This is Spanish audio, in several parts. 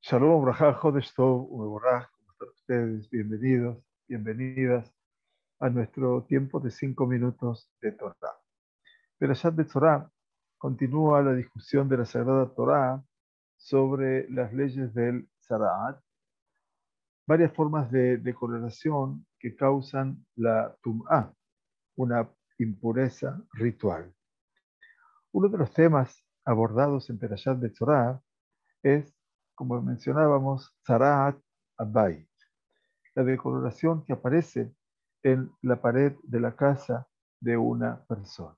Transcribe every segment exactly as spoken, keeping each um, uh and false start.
Shalom, Brajá, Jodesh Tov, Umeboraj, ¿cómo están ustedes? Bienvenidos, bienvenidas a nuestro tiempo de cinco minutos de Torah. Perashat Betzorah continúa la discusión de la Sagrada Torah sobre las leyes del Tzaraat, varias formas de decoloración que causan la Tum'ah, una impureza ritual. Uno de los temas abordados en Perashat Betzorah es, como mencionábamos, Tzaraat Abayit, la decoloración que aparece en la pared de la casa de una persona.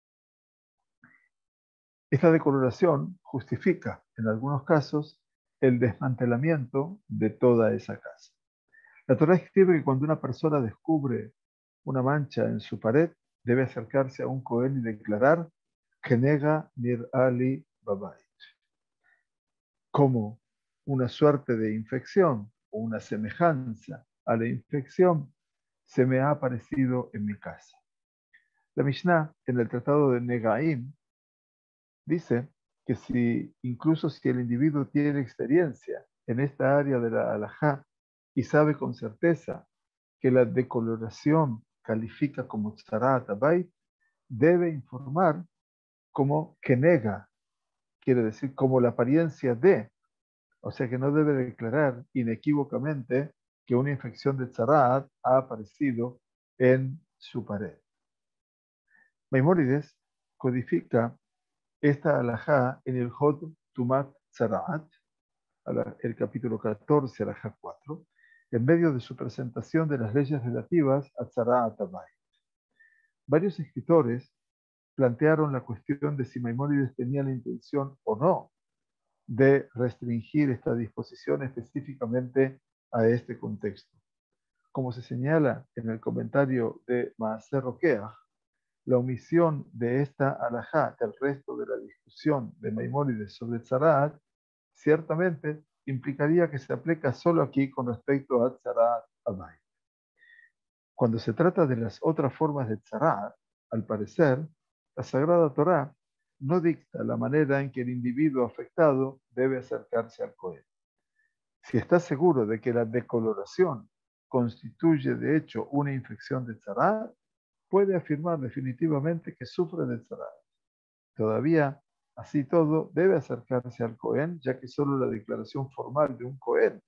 Esta decoloración justifica, en algunos casos, el desmantelamiento de toda esa casa. La Torá escribe que cuando una persona descubre una mancha en su pared, debe acercarse a un Cohen y declarar Kenega Nir Ali Babayit, como una suerte de infección o una semejanza a la infección se me ha aparecido en mi casa. La Mishnah, en el Tratado de Negaim, dice que si, incluso si el individuo tiene experiencia en esta área de la halajá y sabe con certeza que la decoloración califica como tzarat abayit, debe informar como que nega, quiere decir como la apariencia de, o sea que no debe declarar inequívocamente que una infección de tzarat ha aparecido en su pared. Maimónides codifica esta alajá en el Hod Tumat Tzaraat, el capítulo catorce, alajá cuatro, en medio de su presentación de las leyes relativas a Tzaraat Abayit. Varios escritores plantearon la cuestión de si Maimónides tenía la intención o no de restringir esta disposición específicamente a este contexto. Como se señala en el comentario de Maaser Rokeach, la omisión de esta alajá del resto de la discusión de Maimónides sobre Tzaraat ciertamente implicaría que se aplica solo aquí con respecto a Tzaraat Abayit. Cuando se trata de las otras formas de Tzaraat, al parecer, la Sagrada Torá no dicta la manera en que el individuo afectado debe acercarse al Cohen. Si está seguro de que la decoloración constituye de hecho una infección de Tzaraat, puede afirmar definitivamente que sufre de Tzaraat. Todavía, así todo, debe acercarse al Cohen, ya que solo la declaración formal de un Cohen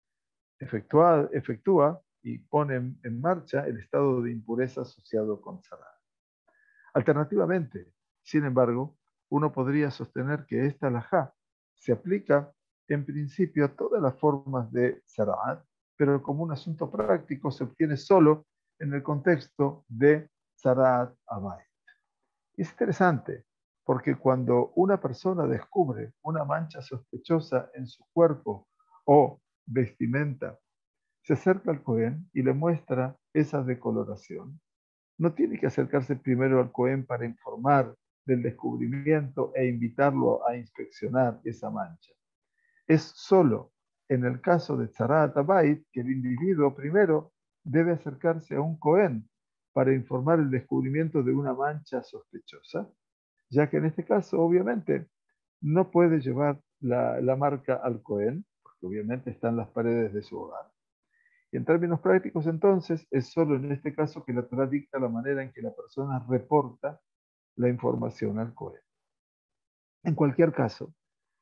efectúa, efectúa y pone en, en marcha el estado de impureza asociado con Tzaraat. Alternativamente, sin embargo, uno podría sostener que esta halajá se aplica en principio a todas las formas de Tzaraat, pero como un asunto práctico se obtiene solo en el contexto de Tzaraat Abayit. Es interesante, porque cuando una persona descubre una mancha sospechosa en su cuerpo o vestimenta, se acerca al Cohen y le muestra esa decoloración. No tiene que acercarse primero al Cohen para informar del descubrimiento e invitarlo a inspeccionar esa mancha. Es solo en el caso de Tzaraat Abayit que el individuo primero debe acercarse a un Cohen para informar el descubrimiento de una mancha sospechosa, ya que en este caso, obviamente, no puede llevar la, la marca al Cohen, porque obviamente está en las paredes de su hogar. Y en términos prácticos, entonces, es solo en este caso que la Torá dicta la manera en que la persona reporta la información al Cohen. En cualquier caso,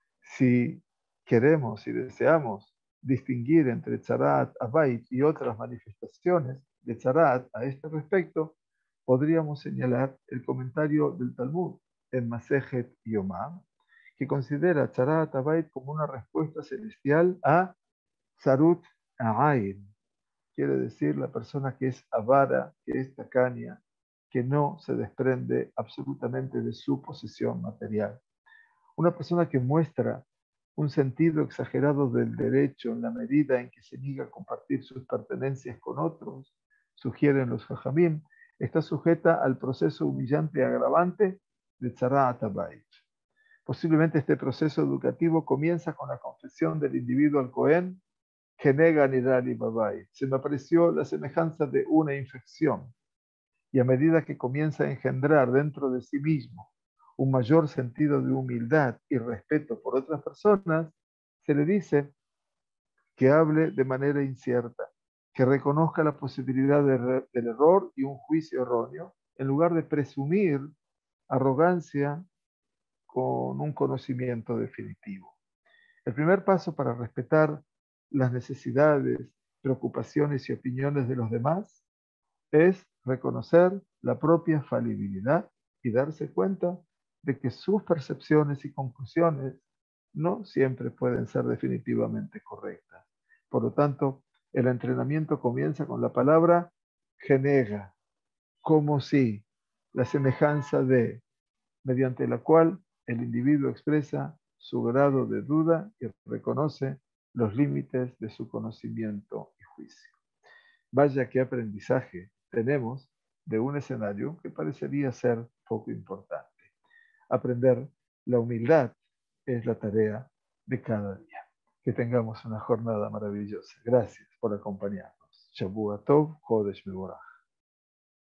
si queremos y deseamos distinguir entre Tzaraat Abayit y otras manifestaciones de Tzaraat a este respecto, podríamos señalar el comentario del Talmud en Masejet Yomam, que considera Tzaraat Abayit como una respuesta celestial a Tzarut A'ayin, quiere decir la persona que es avara, que es tacaña, que no se desprende absolutamente de su posesión material. Una persona que muestra un sentido exagerado del derecho en la medida en que se niega a compartir sus pertenencias con otros, sugieren los Jajamim, está sujeta al proceso humillante y agravante de Tzaraat Abayit. Posiblemente este proceso educativo comienza con la confesión del individuo al Cohen, que nega Nirali Babayit. Se me apareció la semejanza de una infección. Y a medida que comienza a engendrar dentro de sí mismo un mayor sentido de humildad y respeto por otras personas, se le dice que hable de manera incierta, que reconozca la posibilidad de, del error y un juicio erróneo, en lugar de presumir arrogancia con un conocimiento definitivo. El primer paso para respetar las necesidades, preocupaciones y opiniones de los demás es reconocer la propia falibilidad y darse cuenta de que sus percepciones y conclusiones no siempre pueden ser definitivamente correctas. Por lo tanto, el entrenamiento comienza con la palabra genega, como si, la semejanza de, mediante la cual el individuo expresa su grado de duda y reconoce los límites de su conocimiento y juicio. Vaya qué aprendizaje tenemos de un escenario que parecería ser poco importante. Aprender la humildad es la tarea de cada día. Que tengamos una jornada maravillosa. Gracias por acompañarnos. Shavua Tov, Chodesh Mevorach.